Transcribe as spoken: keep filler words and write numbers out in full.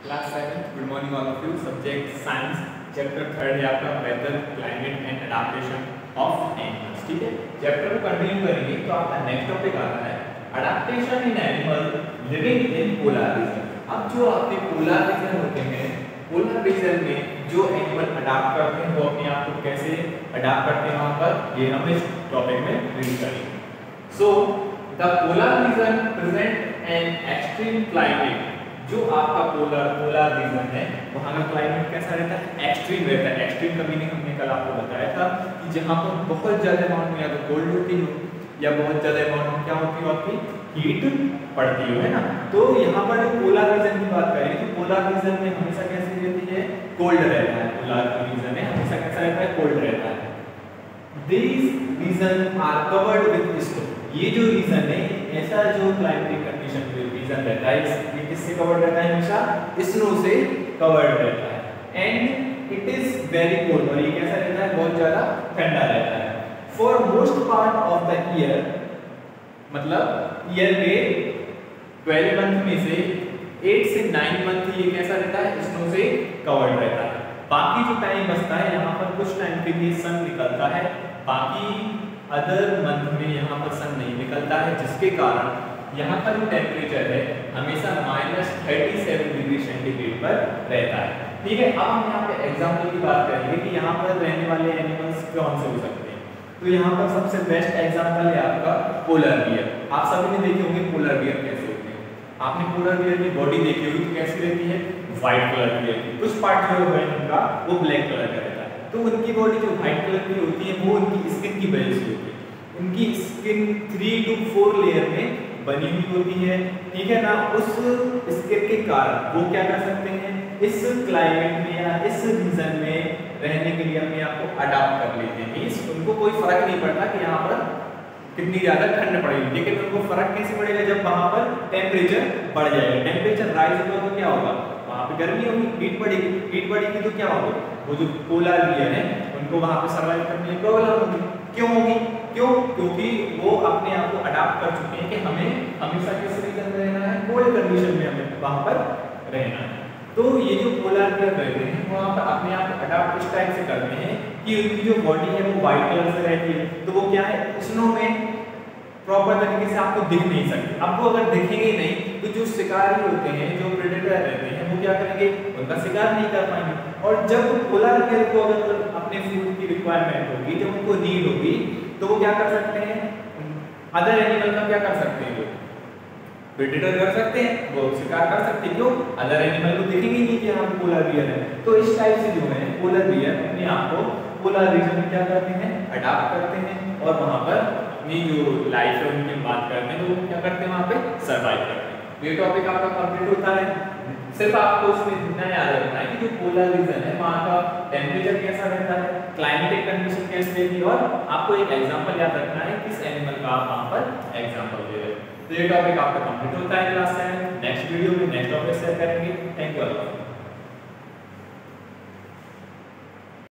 Class seven, good morning all of you. Subject science, chapter third है आपका weather, climate and adaptation of animals. ठीक है, chapter को continue करेंगे तो आपका नेक्स्ट टॉपिक आता है adaptation in animal living in polar region. अब जो आपके पोलर रीजन होते हैं, पोलर रीजन में जो एनिमल अडाप्ट करते हैं वो अपने आप को कैसे अडाप्ट करते हैं वहां पर, ये हम इस टॉपिक में रीड करेंगे। So the polar region present an extreme climate. जो आपका पोलर पोलर रीजन है वहां का क्लाइमेट कैसा रहता है? एक्सट्रीम रहता है। एक्सट्रीम का मीनिंग हमने कल आपको बताया था कि जहां पर बहुत ज्यादा अमाउंट में या तो कोल्ड होती हो या बहुत ज्यादा अमाउंट में क्या होती हो आपकी हीट पड़ती हो, है ना। तो यहाँ पर जो पोलर रीजन की बात करें तो पोलर रीजन में हमेशा कैसी रहती है? कोल्ड रहता है। पोलर रीजन में हमेशा कैसा रहता है? कोल्ड रहता है। These regions are covered with snow। ये जो रीजन है, ऐसा जो क्लाइमेटिक कंडीशन में रीजन रहता है, ये किससे कवर्ड रहता है? हमेशा स्नो से कवर्ड रहता है। And it is very cold, और ये कैसा रहता है? बहुत ज्यादा ठंडा रहता है। For most part of the year, मतलब ईयर के ट्वेल्व मंथ में से एट से नाइन मंथ ये कैसा रहता है? स्नो से कवर्ड रहता है। बाकी जो टाइम बचता है यहाँ पर कुछ टाइम के लिए सन निकलता है, बाकी अदर मंथ में यहाँ पर सन नहीं निकलता है, जिसके कारण यहाँ का जो टेम्परेचर है हमेशा minus thirty seven degree centigrade पर रहता है। ठीक है, अब हम यहाँ पे एग्जाम्पल की बात करेंगे कि यहाँ पर रहने वाले एनिमल्स कौन से हो सकते हैं। तो यहाँ पर सबसे बेस्ट एग्जाम्पल है आपका पोलर बियर। आप सभी ने देखे होंगे पोलर बियर कैसे होते हैं। आपने पोलर बियर की बॉडी देखी होगी तो कैसी रहती है? व्हाइट कलर की रहती है। कुछ पार्ट जो है उनका वो ब्लैक कलर का रहता है। तो उनकी बॉडी जो व्हाइट कलर की होती है वो उनकी स्किन की वजह से होती है। उनकी skin three two four layer में बनी हुई होती है, ठीक है ना। उस स्किन के कारण वो क्या कर सकते हैं? इस क्लाइमेट में या इस रीजन में रहने के लिए अपने आप को अडाप्ट कर लेते हैं। मींस उनको कोई फर्क नहीं पड़ता कि यहाँ पर कितनी ज्यादा ठंड पड़ेगी, लेकिन उनको फर्क कैसे पड़ेगा? जब वहां पर टेम्परेचर बढ़ जाएगा। टेम्परेचर राइज होगा तो क्या होगा? वहां पे गर्मी होगी, हीट बढ़ेगी। हीट बढ़ेगी तो क्या होगा? वो जो पोलर रीजन है उनको वहां पे सर्वाइव करने में प्रॉब्लम होगी। क्यों होगी? क्यों? क्योंकि वो अपने आप को अडाप्ट कर चुके हैं कि हमें हमेशा किस रीजन में रहना है? कोल्ड कंडीशन में हमें वहां पर रहना है। तो ये जो पोलर रीजन रहते हैं वो वहां पर अपने आप को अडाप्ट इस टाइप से करते हैं कि उनकी जो बॉडी है वो व्हाइट कलर से रहती है, तो वो क्या है? स्नो में प्रॉपर तरीके से आपको दिख नहीं सकते। आपको अगर दिखेंगे नहीं तो जो शिकारी होते हैं, जो प्रेडेटर रहते हैं, वो क्या करेंगे? उनका शिकार नहीं कर पाएंगे। और जब पोलर बियर को अगर अपने फूड की रिक्वायरमेंट होगी, जब उनको नीड होगी, तो वो क्या कर सकते हैं? अदर एनिमल का क्या कर सकते हैं? वो प्रेडेटर कर सकते हैं, वो शिकार कर सकते हैं। क्यों? अदर एनिमल को दिखेंगे नहीं कि यहाँ पोलर बियर है। तो इस टाइप से जो है पोलर बियर अपने आप को पोलर रीजन में क्या करते हैं? अडाप्ट करते हैं, और वहां पर अपनी जो लाइफ है उनकी बात करते हैं तो वो क्या करते हैं? वहां पे सर्वाइव करते हैं। ये टॉपिक आपका कंप्लीट होता है। सिर्फ आपको उसमें इतना याद रखना है कि जो पोलर रीजन है वहां का टेम्परेचर कैसा रहता है, क्लाइमेटिक कंडीशन कैसी रहती है, और आपको एक एग्जांपल याद रखना है किस एनिमल का आप वहां पर एग्जांपल दे रहे हैं। तो ये टॉपिक आपका कंप्लीट होता है क्लास सेवन। नेक्स्ट वीडियो में नेक्स्ट टॉपिक शेयर करेंगे। Thank you all.